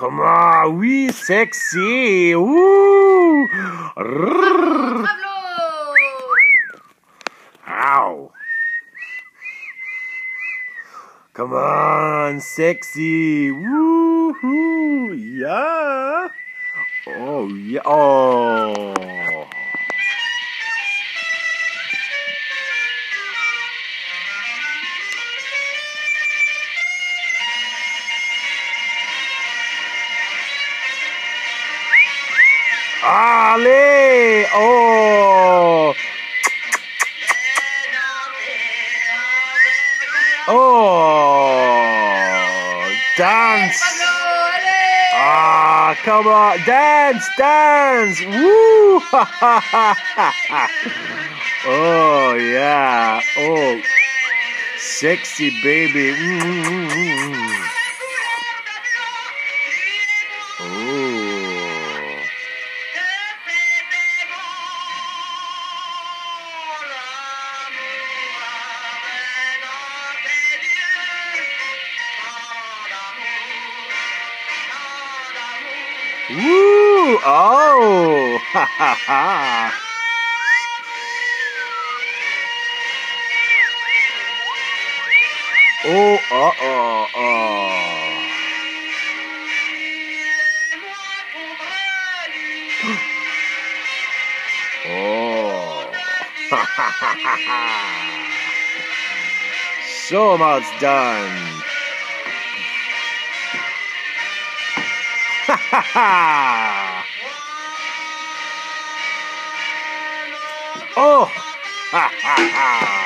Come on, oui, sexy. Woo. Bravo. Ow. Come on, sexy. Woo-hoo. Yeah. Oh, yeah. Oh. Allez! Oh! Oh! Dance! Ah, come on! Dance! Dance! Woo! Oh, yeah! Oh! Sexy baby! Oh! Woo! Oh! Ha ha ha! Oh! Oh! Oh! Ha ha ha ha ha! So much done! Ha ha ha! Oh! Ha ha ha!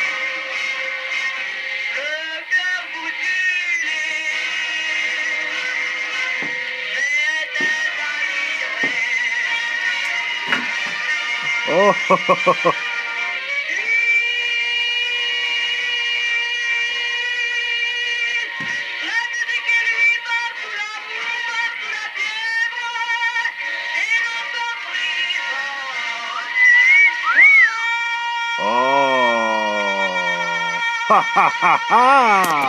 Oh! Ha ha ha ha!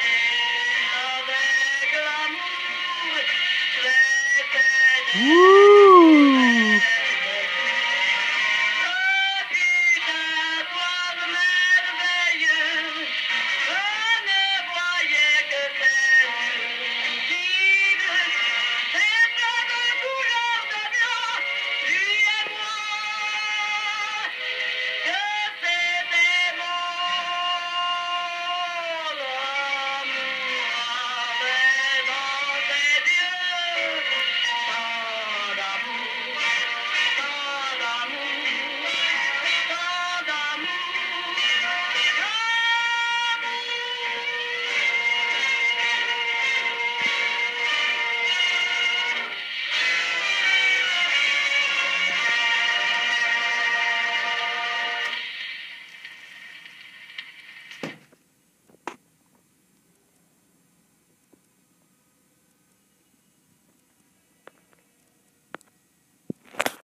Woo!